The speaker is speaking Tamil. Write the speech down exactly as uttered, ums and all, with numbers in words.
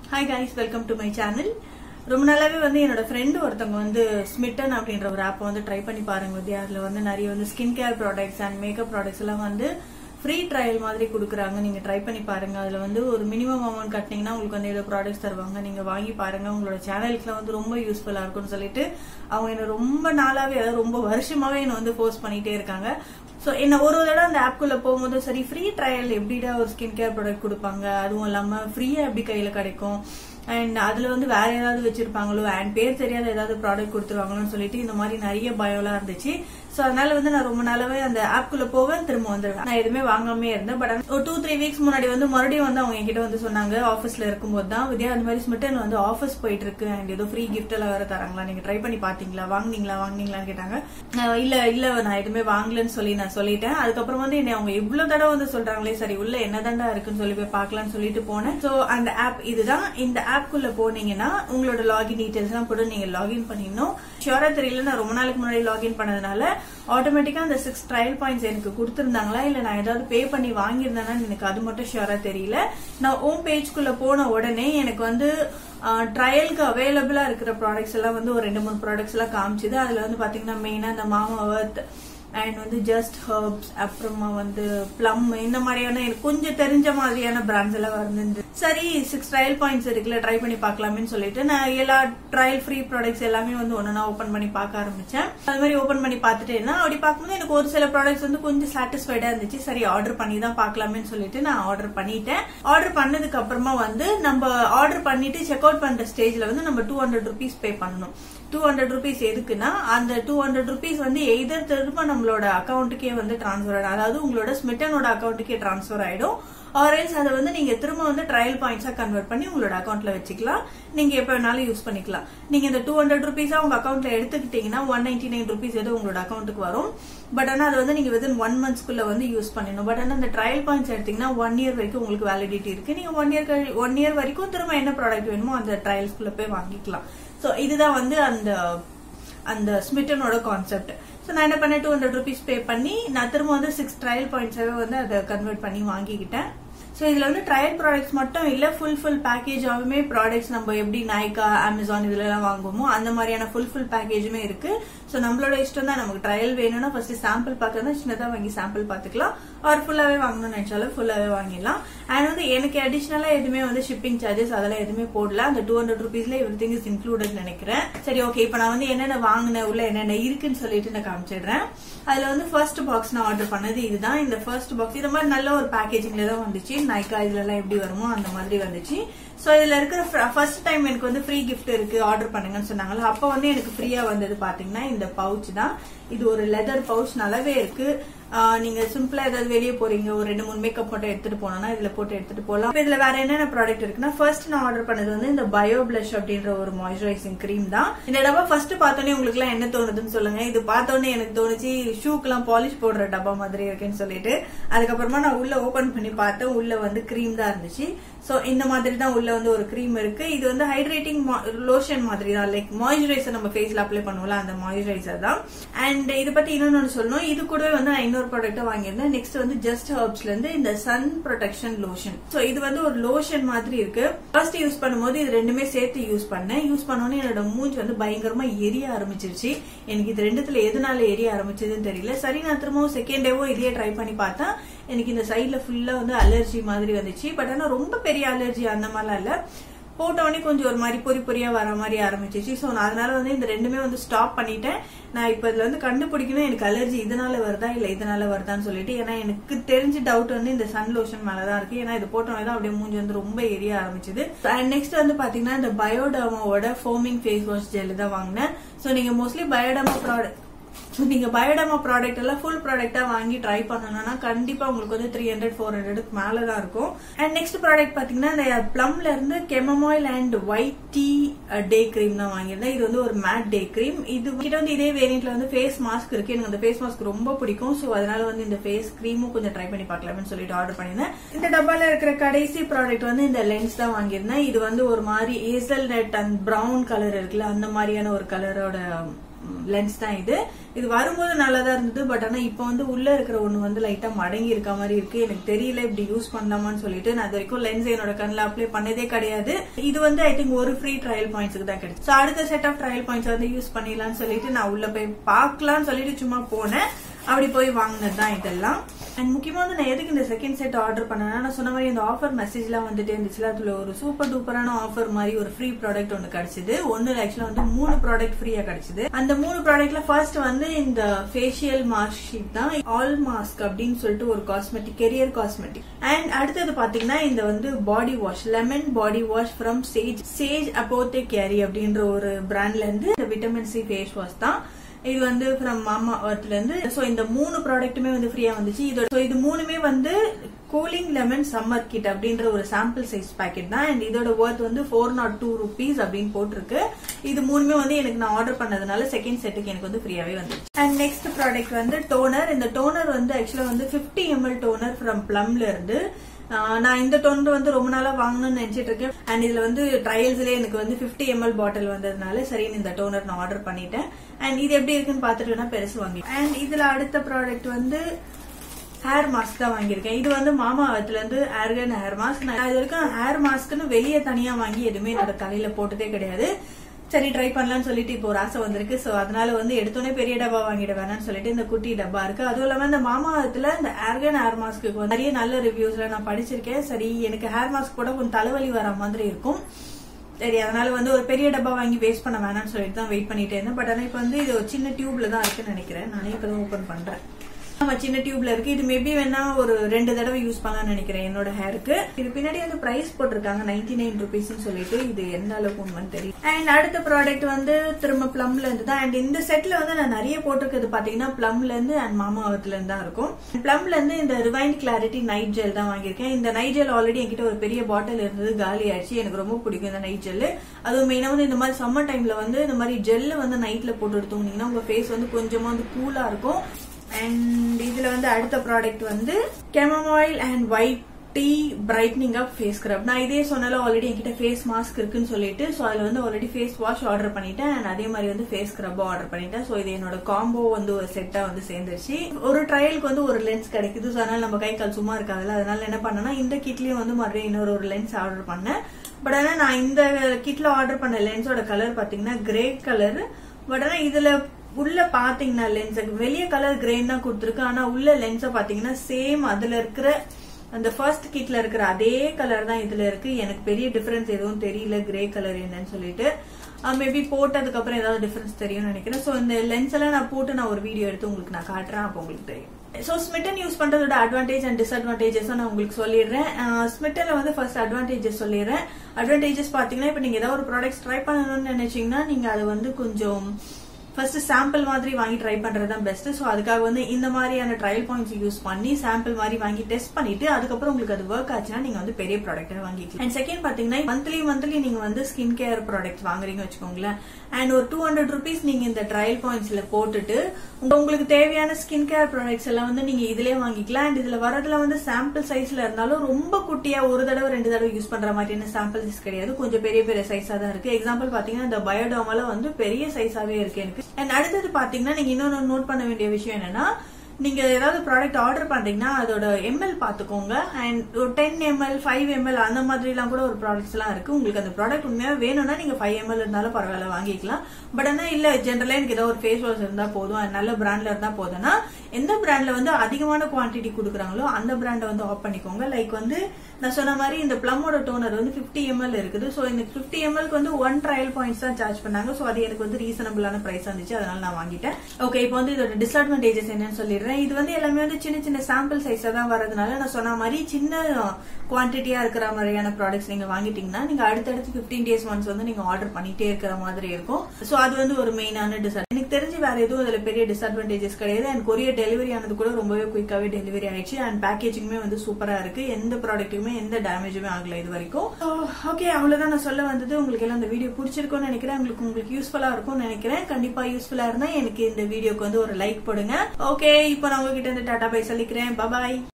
Hi guys, welcome to my channel. ரொம்ப நாளாவே வந்து என்னோட friend ஒருத்தங்க வந்து Smytten அப்படின்ற ஒரு ஆப் வந்து ட்ரை பண்ணி பாருங்க வித்யா. அதுல வந்து நிறைய வந்து skin care products and makeup products எல்லாம் வந்து ஃப்ரீ ட்ரையல் மாதிரி கொடுக்குறாங்க. நீங்க ட்ரை பண்ணி பாருங்க. அதுல வந்து ஒரு மினிமம் அமௌண்ட் கட்டினீங்கன்னா உங்களுக்கு வந்து ஏதோ ப்ராடக்ட்ஸ் தருவாங்க. நீங்க வாங்கி பாருங்க. உங்களோட சேனலுக்குலாம் வந்து ரொம்ப யூஸ்ஃபுல்லா இருக்கும்னு சொல்லிட்டு அவங்க என்ன ரொம்ப நாளாவே அதாவது ரொம்ப வருஷமாவே என்ன வந்து போஸ்ட் பண்ணிட்டே இருக்காங்க. சோ என்ன ஒரு தடவை அந்த ஆப்குள்ள போகும்போது சரி ஃப்ரீ ட்ரையல் எப்படிடா ஒரு ஸ்கின் கேர் ப்ராடக்ட் கொடுப்பாங்க, அதுவும் இல்லாம ஃப்ரீயா எப்படி கையில கிடைக்கும், அண்ட் அதுல வந்து வேற ஏதாவது வச்சிருப்பாங்களோ அண்ட் பேர் தெரியாத ஏதாவது ப்ராடக்ட் கொடுத்துருவாங்களோன்னு சொல்லிட்டு இந்த மாதிரி நிறைய பயம்லாம் இருந்துச்சு. சோ அதனால வந்து நான் ரொம்ப நாளாவே அந்த ஆப்குள்ள போவேன், திரும்ப வந்துருவேன். நான் எதுவுமே வாங்காமே இருந்தேன். பட் ஒரு டூ த்ரீ வீக்ஸ் முன்னாடி வந்து மறுபடியும் வந்து அவங்க என்கிட்ட வந்து சொன்னாங்க ஆஃபீஸ்ல இருக்கும்போது தான், வித்யா அந்த மாதிரி Smytten வந்து ஆஃபீஸ் போயிட்டு இருக்கு அண்ட் ஏதோ ஃப்ரீ கிஃப்ட் எல்லாம் வேற தராங்களா, நீங்க ட்ரை பண்ணி பாத்தீங்களா, வாங்குனீங்களா வாங்குனீங்களான்னு கேட்டாங்க. இல்ல இல்ல நான் எதுவுமே வாங்கலன்னு சொல்லி நான் சொல்லிட்டேன். அதுக்கப்புறம் வந்து என்ன அவங்க இவ்வளவு தடவை வந்து சொல்றாங்களே சரி உள்ள என்னதாண்டா இருக்குன்னு சொல்லி போய் பாக்கலாம்னு சொல்லிட்டு போனேன். சோ அந்த ஆப் இதுதான். இந்த ஆப்குள்ள போனீங்கன்னா உங்களோட லாகின் டீடைல்ஸ் எல்லாம் போட்டு நீங்க லாகின் பண்ணிடணும். ஷியோரா தெரியல, நான் ரொம்ப நாளைக்கு முன்னாடி லாகின் பண்ணதுனால ஆட்டோமேட்டிக்கா அந்த சிக்ஸ் ட்ரையல் பாயிண்ட்ஸ் எனக்கு கொடுத்திருந்தாங்களா இல்ல நான் ஏதாவது பே பண்ணி வாங்கியிருந்தேன்னா எனக்கு அது மட்டும் ஷியோரா தெரியல. நான் ஹோம் பேஜ்குள்ள போன உடனே எனக்கு வந்து ட்ரையலுக்கு அவைலபிளா இருக்கிற ப்ராடக்ட்ஸ் எல்லாம் வந்து ஒரு ரெண்டு மூணு ப்ராடக்ட்ஸ் எல்லாம் காமிச்சுது. அதுல வந்து பாத்தீங்கன்னா மெயினா இந்த மாமா வர்த் அண்ட் வந்து ஜஸ்ட் ஹர்ப்ஸ், அப்புறமா வந்து பிளம், இந்த மாதிரியான எனக்கு கொஞ்சம் தெரிஞ்ச மாதிரியான பிராண்ட்ஸ் எல்லாம் வந்து சரி சிக்ஸ் ட்ரையல் பாயிண்ட்ஸ் இருக்குல்ல ட்ரை பண்ணி பாக்கலாம்னு சொல்லிட்டு நான் எல்லா ட்ரையல் ஃப்ரீ ப்ராடக்ட்ஸ் எல்லாமே வந்து ஒன்னா ஓபன் பண்ணி பார்க்க ஆரம்பிச்சேன். அது மாதிரி ஓபன் பண்ணி பார்த்துட்டேன்னா அப்படி பார்க்கும்போது எனக்கு ஒரு சில ப்ராடக்ட்ஸ் வந்து கொஞ்சம் சாட்டிஸ்ஃபைடா இருந்துச்சு. சரி ஆர்டர் பண்ணி தான் பாக்கலாமே சொல்லிட்டு நான் ஆர்டர் பண்ணிட்டேன். ஆர்டர் பண்ணதுக்கு அப்புறமா வந்து நம்ம ஆர்டர் பண்ணிட்டு செக் அவுட் பண்ற ஸ்டேஜ்ல வந்து நம்ம டூ ஹண்ட்ரட் ருபீஸ் பே பண்ணணும். டூ ஹண்ட்ரட் ருபீஸ் எதுக்குன்னா அந்த டூ ஹண்ட்ரட் ருபீஸ் வந்து எய்தர் திரும்ப நம்மளோட அக்கௌண்ட்டுக்கே வந்து டிரான்ஸ்பர் ஆயிடும், அதாவது உங்களோட Smyttenoட அக்கௌண்ட்டுக்கே டிரான்ஸ்பர் ஆயிடும். ஆர்எல்ஸ் அதை வந்து நீங்க திரும்ப வந்து ட்ரையல் பாயிண்ட்ஸா கன்வெர்ட் பண்ணி உங்களோட அக்கௌண்ட்ல வச்சுக்கலாம். நீங்க எப்ப வேணாலும் யூஸ் பண்ணிக்கலாம். நீங்க இந்த டூ ஹண்ட்ரட் ருபீஸா உங்க அக்கௌண்ட்ல எடுத்துக்கிட்டீங்கன்னா ஒன் நைன்டி நைன் ருபீஸ் ஏதோ உங்களோட அக்கௌண்ட்டுக்கு வரும். பட் ஆனா அது வந்து நீங்க வித்தின் ஒன் மந்த்ஸ்க்குள்ள வந்து யூஸ் பண்ணணும். பட் ஆனா இந்த ட்ரையல் பாயிண்ட்ஸ் எடுத்தீங்கன்னா ஒன் இயர் வரைக்கும் உங்களுக்கு வேலிடிட்டி இருக்கு. நீங்க ஒன் இயர் ஒன் இயர் வரைக்கும் திரும்ப என்ன ப்ராடக்ட் வேணுமோ அந்த ட்ரையல்ஸ்குள்ள போய் வாங்கிக்கலாம். சோ இதுதான் வந்து அந்த அந்த Smyttenoட கான்செப்ட். சோ நான் என்ன பண்ணேன், டூ ஹண்ட்ரட் ருபீஸ் பே பண்ணி நான் திரும்ப வந்து சிக்ஸ் ட்ரையல் பாயிண்ட்ஸாவே வந்து அதை கன்வெர்ட் பண்ணி வாங்கிக்கிட்டேன். சோ இதுல வந்து ட்ரையல் ப்ராடக்ட்ஸ் மட்டும் இல்ல, ஃபுல் ஃபுல் பேக்கேஜாவுமே ப்ராடக்ட்ஸ் நம்ம எப்படி நைகா, அமேசான் இதுல எல்லாம் வாங்குவோமோ அந்த மாதிரியான ஃபுல் ஃபுல் பேக்கேஜுமே இருக்கு. சோ நம்மளோட இஷ்டம் தான். நமக்கு ட்ரையல் வேணும்னா ஃபர்ஸ்ட் சாம்பிள் பாக்கிறதா சின்னதா வாங்கி சாம்பிள் பாத்துக்கலாம். ஆர் ஃபுல்லாவே வாங்கணும்னு நினைச்சாலும் ஃபுல்லாவே வாங்கிடலாம். அண்ட் வந்து எனக்கு அடிஷனலா எதுவுமே வந்து ஷிப்பிங் சார்ஜஸ் அதெல்லாம் எதுவுமே போடல. அந்த டூ ஹண்ட்ரட் ருபீஸ்ல எவ்ரி திங் இஸ் இன்க்ளூடட் நினைக்கிறேன். சரி ஓகே, இப்ப நான் வந்து என்னென்ன வாங்கினேன் உள்ள என்னென்ன இருக்குன்னு சொல்லிட்டு நான் காமிச்சிடுறேன். அதுல வந்து ஃபர்ஸ்ட் பாக்ஸ் நான் ஆர்டர் பண்ணது இதுதான். இந்த ஃபர்ஸ்ட் பாக்ஸ் இந்த மாதிரி நல்ல ஒரு பேக்கேஜிங்ல தான் வந்துச்சு. நைகா இதுல எல்லாம் எப்படி வருமோ அந்த மாதிரி வந்துச்சு. சோ இதுல இருக்கிற ஃபர்ஸ்ட் டைம் எனக்கு வந்து ஃப்ரீ கிஃப்ட் இருக்கு ஆர்டர் பண்ணுங்கன்னு சொன்னாங்களா, அப்ப வந்து எனக்கு ஃப்ரீயா வந்தது பாத்தீங்கன்னா இந்த பவுச் தான். இது ஒரு லெதர் பவுச், நல்லாவே இருக்கு. நீங்க சிம்பிளா ஏதாவது வெளியே போறீங்க, ஒரு ரெண்டு மூணு மேக்கப் போட்டு எடுத்துட்டு போனோம்னா இதுல போட்டு எடுத்துட்டு போகலாம். இதுல வேற என்னென்ன ப்ராடக்ட் இருக்குன்னா, ஃபர்ஸ்ட் நான் ஆர்டர் பண்ணது வந்து இந்த பயோ பிளஷ் அப்படின்ற ஒரு மாய்ஸ்சரைசிங் கிரீம் தான். இந்த டப்பா ஃபர்ஸ்ட் பார்த்தோன்னே உங்களுக்கு எல்லாம் என்ன தோணுதுன்னு சொல்லுங்க. இது பார்த்தோன்னே எனக்கு தோணுச்சு ஷூக்கு எல்லாம் பாலிஷ் போடுற டப்பா மாதிரி இருக்குன்னு சொல்லிட்டு. அதுக்கப்புறமா நான் உள்ள ஓபன் பண்ணி பார்த்தேன், உள்ள வந்து கிரீம் தான் இருந்துச்சு. சோ இந்த மாதிரி தான் உள்ள வந்து ஒரு கிரீம் இருக்கு. இது வந்து ஹைட்ரேட்டிங் லோஷன் மாதிரி தான், லைக் மாய்ஸ்சரைசர் நம்ம ஃபேஸ்ல அப்ளை பண்ணுவோம்ல அந்த மாய்ஸ்சரைசர் தான். அண்ட் இது பத்தி இன்னொன்னு சொல்லணும், இது கூடவே வந்து நான் இன்னொரு ப்ராடக்ட் வாங்கியிருந்தேன். நெக்ஸ்ட் வந்து ஜஸ்ட் ஹர்ப்ஸ்ல இருந்து இந்த சன் ப்ரொடெக்ஷன் லோஷன். சோ இது வந்து ஒரு லோஷன் மாதிரி இருக்கு. ஃபர்ஸ்ட் யூஸ் பண்ணும்போது இது ரெண்டுமே சேர்த்து யூஸ் பண்ணேன். யூஸ் பண்ணோன்னே என்னோட மூஞ்சி வந்து பயங்கரமா எரிய ஆரம்பிச்சிருச்சு. எனக்கு இது ரெண்டுத்துல எதனால எரிய ஆரம்பிச்சதுன்னு தெரியல. சரி நான் திரும்பவும் செகண்ட் டேவோ இதையே ட்ரை பண்ணி பார்த்தேன். எனக்கு இந்த சைட்ல ஃபுல்லா வந்து அலர்ஜி மாதிரி வந்துச்சு. பட் ஆனா ரொம்ப பெரிய அலர்ஜி அந்த மாதிரிலாம் இல்ல, போட்டோடனே கொஞ்சம் ஒரு மாதிரி பொறி பொறியா வர மாதிரி ஆரம்பிச்சிச்சு. சோ நான் அதனால வந்து இந்த ரெண்டுமே வந்து ஸ்டாப் பண்ணிட்டேன். நான் இப்ப இதுல வந்து கண்டுபிடிக்கணும் எனக்கு அலர்ஜி இதனால வருதா இல்ல இதனால வருதான்னு சொல்லிட்டு. ஏன்னா எனக்கு தெரிஞ்ச டவுட் வந்து இந்த சன் லோஷன் மேலதான் இருக்கு. ஏன்னா இது போட்டோன்னே தான் அப்படியே மூஞ்சி வந்து ரொம்ப எரிய ஆரம்பிச்சது. அண்ட் நெக்ஸ்ட் வந்து பாத்தீங்கன்னா இந்த பயோடர்மாவோட ஃபோமிங் ஃபேஸ் வாஷ் ஜெல் தான் வாங்கினேன். சோ நீங்க மோஸ்ட்லி பயோடர்மா ப்ராடக்ட் நீங்க பயோடர்மா ப்ராடக்ட் எல்லாம் ஃபுல் ப்ராடக்டா வாங்கி ட்ரை பண்ணணும்னா கண்டிப்பா உங்களுக்கு வந்து த்ரீ ஹண்ட்ரட் ஃபோர் ஹண்ட்ரட் மேலதான் இருக்கும். அண்ட் நெக்ஸ்ட் ப்ராடக்ட் பாத்தீங்கன்னா இந்த பிளம்ல இருந்து chamomile and white tea day cream தான் வாங்கியிருந்தேன். இது வந்து ஒரு மேட் டே கிரீம். இது கிட்ட வந்து இதே வேரியன்ட்ல வந்து ஃபேஸ் மாஸ்க் இருக்கு. எனக்கு அந்த ஃபேஸ் மாஸ்க் ரொம்ப பிடிக்கும். சோ அதனால வந்து இந்த ஃபேஸ் கிரீமும் கொஞ்சம் ட்ரை பண்ணி பார்க்கலாம்னு சொல்லிட்டு ஆர்டர் பண்ணியிருந்தேன். இந்த டப்பால இருக்கிற கடைசி ப்ராடக்ட் வந்து இந்த லென்ஸ் தான் வாங்கியிருந்தேன். இது வந்து ஒரு மாதிரி hazelnut and brown colour இருக்குல்ல அந்த மாதிரியான ஒரு கலரோட லென்ஸ் தான் இது. இது வரும்போது நல்லாதான் இருந்தது. பட் ஆனா இப்ப வந்து உள்ள இருக்கிற ஒண்ணு வந்து லைட்டா மடங்கி இருக்க மாதிரி இருக்கு. எனக்கு தெரியல இப்படி யூஸ் பண்ணலாமான்னு சொல்லிட்டு நான் இது வரைக்கும் லென்ஸ் என்னோட கண்ணில் அப்ளை பண்ணதே கிடையாது. இது வந்து ஐ திங்க் ஒரு ஃப்ரீ ட்ரையல் பாயிண்ட்ஸ்க்கு தான் கிடைச்சு. அடுத்த செட் ஆஃப் ட்ரையல் பாயிண்ட்ஸ் வந்து யூஸ் பண்ணிடலாம்னு சொல்லிட்டு நான் உள்ள போய் பாக்கலாம்னு சொல்லிட்டு சும்மா போனேன். அப்படி போய் வாங்கினதுதான் இதெல்லாம். அண்ட் முக்கியமா வந்து நான் எதுக்கு இந்த செகண்ட் செட் ஆர்டர் பண்ணேன்னா, நான் சொன்ன மாதிரி இந்த ஆஃபர் மெசேஜ் எல்லாம் வந்துட்டு இருந்துச்சுல, அதுல ஒரு சூப்பர் டூப்பரான ஆஃபர் மாதிரி ஒரு ஃப்ரீ ப்ராடக்ட் ஒன்னு கிடைச்சது. ஒன்னு ஆக்சுவலா வந்து மூணு ப்ராடக்ட் ஃப்ரீயா கிடைச்சது. அந்த மூணு ப்ராடக்ட்ல ஃபர்ஸ்ட் வந்து இந்த ஃபேஷியல் மாஸ்க் ஷீட் தான், ஆல் மாஸ்க் அப்படின்னு சொல்லிட்டு ஒரு காஸ்மெட்டிக், கெரியர் காஸ்மெட்டிக். அண்ட் அடுத்தது பாத்தீங்கன்னா இந்த வந்து body wash, lemon body wash from Sage Sage Apothecary அப்படின்ற ஒரு பிராண்ட்ல இருந்து இந்த விட்டமின் சி ஃபேஸ் வாஷ் தான். இது வந்து ஃப்ரம் மாமா அர்த்ல இருந்து. சோ இந்த மூணு ப்ராடக்ட்டுமே வந்து ஃப்ரீயா வந்துச்சு. இதோட இது மூணுமே வந்து கூலிங் லெமன் சம்மர் கிட் அப்படின்ற ஒரு சாம்பிள் சைஸ் பேக்கெட் தான். அண்ட் இதோட ஒர்த் வந்து ஃபோர் நாட் டூ ருபீஸ் அப்படின்னு போட்டிருக்கு. இது மூணுமே வந்து எனக்கு நான் ஆர்டர் பண்ணதுனால செகண்ட் செட்டுக்கு எனக்கு வந்து ஃப்ரீயாவே வந்துச்சு. அண்ட் நெக்ஸ்ட் ப்ராடக்ட் வந்து டோனர். இந்த டோனர் வந்து ஆக்சுவலா வந்து பிப்டி எம்எல் டோனர் ஃப்ரம் பிளம்ல இருந்து. நான் இந்த டோனர் வந்து ரொம்ப நாளா வாங்கணும்னு நினைச்சிட்டு இருக்கேன். அண்ட் இதுல வந்து ட்ரையல்ஸ்ல எனக்கு வந்து பிப்டி எம்எல் பாட்டில் வந்ததுனால சரின்னு இந்த டோனர் நான் ஆர்டர் பண்ணிட்டேன். அண்ட் இது எப்படி இருக்குன்னு பாத்துட்டு பெருசு வாங்கி. அண்ட் இதுல அடுத்த ப்ராடக்ட் வந்து ஹேர் மாஸ்க் தான் வாங்கியிருக்கேன். இது வந்து மாமா அர்த்ல இருந்து ஆர்கன் ஹேர் மாஸ்க். நான் இது வரைக்கும் ஹேர் மாஸ்க்னு வெளியே தனியா வாங்கி எதுவுமே என்னோட தலையில போட்டதே கிடையாது. சரி ட்ரை பண்ணலாம்னு சொல்லிட்டு இப்போ ஒரு ஆசை வந்திருக்கு. சோ அதனால வந்து எடுத்தோடனே பெரிய டப்பா வாங்கிட வேணாம்னு சொல்லிட்டு இந்த குட்டி டப்பா இருக்கு. அதுவும் இல்லாம இந்த மாமா அர்த்ல இந்த ஆர்கன் ஹேர் மாஸ்க்கு நிறைய நல்ல ரிவ்யூஸ்ல நான் படிச்சிருக்கேன். சரி எனக்கு ஹேர் மாஸ்க் போட கொஞ்சம் தலைவலி வர மாதிரி இருக்கும். சரி அதனால வந்து ஒரு பெரிய டப்பா வாங்கி வேஸ்ட் பண்ண வேணாம்னு சொல்லிட்டு தான் வெயிட் பண்ணிட்டே இருந்தேன். பட் ஆனா இப்ப வந்து இது ஒரு சின்ன டியூப்ல தான் இருக்குன்னு நினைக்கிறேன். நானே இப்பதான் ஓபன் பண்றேன். ஆமா சின்ன டியூப்ல இருக்கு. இது மேபி வேணா ஒரு ரெண்டு தடவை யூஸ் பண்ணலாம்னு நினைக்கிறேன் என்னோட ஹேருக்கு. இது பின்னாடி வந்து பிரைஸ் போட்டிருக்காங்க நைன்டி நைன் ருபீஸ் சொல்லிட்டு. இது எந்த அளவுக்கு உண்மைன்னு தெரியும். அண்ட் அடுத்த ப்ராடக்ட் வந்து திரும்ப பிளம்ல இருந்து தான். அண்ட் இந்த செட்ல வந்து நான் நிறைய போட்டிருக்கிறது பாத்தீங்கன்னா பிளம்ல இருந்து அண்ட் மாமா அர்த்ல இருந்து தான் இருக்கும். பிளம்ல இருந்து இந்த ரிவைண்ட் கிளாரிட்டி நைட் ஜெல் தான் வாங்கியிருக்கேன். இந்த நைட் ஜெல் ஆல்ரெடி என்கிட்ட ஒரு பெரிய பாட்டில் இருந்தது, காலி ஆயிடுச்சு. எனக்கு ரொம்ப பிடிக்கும் இந்த நைட் ஜெல். அதுவும் மெயினா வந்து இந்த மாதிரி சம்மர் டைம்ல வந்து இந்த மாதிரி ஜெல் வந்து நைட்ல போட்டு எடுத்தோம்னீங்கன்னா உங்க ஃபேஸ் வந்து கொஞ்சமா வந்து கூலா இருக்கும். அண்ட் இதுல வந்து அடுத்த ப்ராடக்ட் வந்து chamomile and white tea brightening up face scrub. நான் இதே சொன்னாலும் ஆல்ரெடி என்கிட்ட ஃபேஸ் மாஸ்க் இருக்குன்னு சொல்லிட்டு சோ அதுல வந்து ஆல்ரெடி ஃபேஸ் வாஷ் ஆர்டர் பண்ணிட்டேன். அண்ட் அதே மாதிரி வந்து ஃபேஸ் ஸ்க்ரப் ஆர்டர் பண்ணிட்டேன். சோ இது என்னோட காம்போ வந்து ஒரு செட்டா வந்து சேர்ந்துருச்சு. ஒரு ட்ரையலுக்கு வந்து ஒரு லென்ஸ் கிடைக்குது. சோ அதனால நம்ம கை கால் சும்மா இருக்காதுல்ல, அதனால என்ன பண்ணேன்னா இந்த கிட்லயும் வந்து மறுபடியும் இன்னொரு ஒரு லென்ஸ் ஆர்டர் பண்ணேன். பட் ஆனா நான் இந்த கிட்ல ஆர்டர் பண்ண லென்ஸோட கலர் பாத்தீங்கன்னா கிரே கலர். பட் ஆனா இதுல உள்ள பாத்தீங்கன்னா லென்ஸ் வெளிய கலர் கிரேன் தான் கொடுத்துருக்கு. ஆனா உள்ள லென்ஸ பாத்தீங்கன்னா சேம் அதுல இருக்கிற அந்த ஃபர்ஸ்ட் கிட்ல இருக்கிற அதே கலர் தான் இதுல இருக்கு. எனக்கு பெரிய டிஃபரன்ஸ் எதுவும் தெரியல கிரே கலர் என்னன்னு சொல்லிட்டு. மேபி போட்டதுக்கு அப்புறம் ஏதாவது டிஃபரன்ஸ் தெரியும்னு நினைக்கிறேன். சோ இந்த லென்ஸ் எல்லாம் நான் போட்டு நான் ஒரு வீடியோ எடுத்து உங்களுக்கு நான் காட்டுறேன், அப்ப உங்களுக்கு தெரியும். சோ ஸ்மிட்டன் யூஸ் பண்றதோட அட்வான்டேஜ் அண்ட் டிஸ்அட்வான்டேஜஸ் நான் உங்களுக்கு சொல்லிடுறேன். ஸ்மிட்டன்ல வந்து ஃபர்ஸ்ட் அட்வான்டேஜஸ் சொல்லிடுறேன். அட்வான்டேஜஸ் பாத்தீங்கன்னா இப்ப நீங்க ஏதாவது ஒரு ப்ராடக்ட் ட்ரை பண்ணணும்னு நினைச்சீங்கன்னா நீங்க அது வந்து கொஞ்சம் ஃபர்ஸ்ட் சாம்பிள் மாதிரி வாங்கி ட்ரை பண்றது தான் பெஸ்ட். சோ அதுக்காக வந்து இந்த மாதிரியான ட்ரையல் பாயிண்ட்ஸ் யூஸ் பண்ணி சாம்பிள் மாதிரி வாங்கி டெஸ்ட் பண்ணிட்டு அதுக்கப்புறம் உங்களுக்கு அது ஒர்க் ஆச்சுன்னா நீங்க வந்து பெரிய ப்ராடக்ட் வாங்கிக்கலாம். அண்ட் செகண்ட் பாத்தீங்கன்னா மந்த்லி மந்த்லி நீங்க வந்து ஸ்கின் கேர் ப்ராடக்ட் வாங்குறீங்க வச்சுக்கோங்களேன். அண்ட் ஒரு டூ ஹண்ட்ரட் ருபீஸ் நீங்க இந்த ட்ரையல் பாயிண்ட்ஸ்ல போட்டுட்டு உங்களுக்கு தேவையான ஸ்கின் கேர் ப்ராடக்ட்ஸ் எல்லாம் வந்து நீங்க இதுலயே வாங்கிக்கலாம். அண்ட் இதுல வரதுல வந்து சாம்பிள் சைஸ்ல இருந்தாலும் ரொம்ப குட்டியா ஒரு தடவை ரெண்டு தடவை யூஸ் பண்ற மாதிரியான சாம்பிள் சைஸ் கிடையாது. கொஞ்சம் பெரிய பெரிய சைஸா தான் இருக்கு. எக்ஸாம்பிள் பாத்தீங்கன்னா இந்த பயோடோமால வந்து பெரிய சைஸாவே இருக்கு எனக்கு. அண்ட் அடுத்தது பாத்தீங்கன்னா நீங்க இன்னொன்னு நோட் பண்ண வேண்டிய விஷயம் என்னன்னா, நீங்க ஏதாவது ப்ராடக்ட் ஆர்டர் பண்றீங்கன்னா அதோட எம்எல் பாத்துக்கோங்க. அண்ட் ஒரு டென் எம்எல் ஃபைவ் எம்எல் அந்த மாதிரி எல்லாம் கூட ஒரு ப்ராடக்ட்ஸ் எல்லாம் இருக்கு. உங்களுக்கு அந்த ப்ராடக்ட் உண்மையா வேணும்னா நீங்க ஃபைவ் எம்எல் இருந்தாலும் பரவாயில்ல வாங்கிக்கலாம். பட் ஆனா இல்ல ஜென்ரலா எனக்கு ஏதாவது ஒரு ஃபேஸ் வாஷ் இருந்தா போதும், நல்ல பிராண்ட்ல இருந்தா போதும்னா எந்த பிராண்ட்ல வந்து அதிகமான குவான்டிட்டி கொடுக்குறாங்களோ அந்த பிராண்டை வந்து ஆஃப் பண்ணிக்கோங்க. லைக் வந்து நான் சொன்ன மாதிரி இந்த பிளம்மோட டோனர் வந்து பிப்டி எம்எல் இருக்குது. சோ எனக்கு பிப்டி எம்எல்க்கு வந்து ஒன் ட்ரையல் பாயிண்ட்ஸ் தான் சார்ஜ் பண்ணாங்க. சோ அது எனக்கு வந்து ரீசனபிளான பிரைஸ் வந்துச்சு, அதனால நான் வாங்கிட்டேன். ஓகே, இப்போ வந்து இதோட டிஸ்அட்வான்டேஜஸ் என்னன்னு சொல்லிடுறேன். இது வந்து எல்லாமே வந்து சின்ன சின்ன சாம்பிள் சைஸா தான் வரதுனால நான் சொன்ன மாதிரி சின்ன குவான்டிட்டியா இருக்கிற மாதிரியான ப்ராடக்ட்ஸ் நீங்க வாங்கிட்டீங்கன்னா நீங்க அடுத்தடுத்து பிப்டீன் டேஸ் ஒன்ஸ் வந்து நீங்க ஆர்டர் பண்ணிட்டே இருக்கிற மாதிரி இருக்கும். சோ அது வந்து ஒரு மெயினான டிஸ்அட்வான்டேஜ். எனக்கு தெரிஞ்சு வேற எதுவும் அதுல பெரிய டிஸ்அட்வான்டேஜஸ் கிடையாது. அண்ட் கொரியர் டெலிவரி ஆனது கூட ரொம்பவே குயிக்காவே டெலிவரி ஆயிடுச்சு. அண்ட் பேக்கேஜிங்குமே வந்து சூப்பரா இருக்கு. எந்த ப்ராடக்ட்டுமே எந்த டேமேஜுமே ஆகல இது வரைக்கும். ஓகே, அவ்வளவுதான் நான் சொல்ல வந்தது. உங்களுக்கு எல்லாம் இந்த வீடியோ பிடிச்சிருக்கும்னு நினைக்கிறேன். உங்களுக்கு உங்களுக்கு யூஸ்ஃபுல்லா இருக்கும்னு நினைக்கிறேன். கண்டிப்பா யூஸ்ஃபுல்லா இருந்தா எனக்கு இந்த வீடியோக்கு வந்து ஒரு லைக் போடுங்க. ஓகே, இப்போ நான் உங்ககிட்ட இருந்து டாடா பை சொல்லிக்கிறேன். பாய்.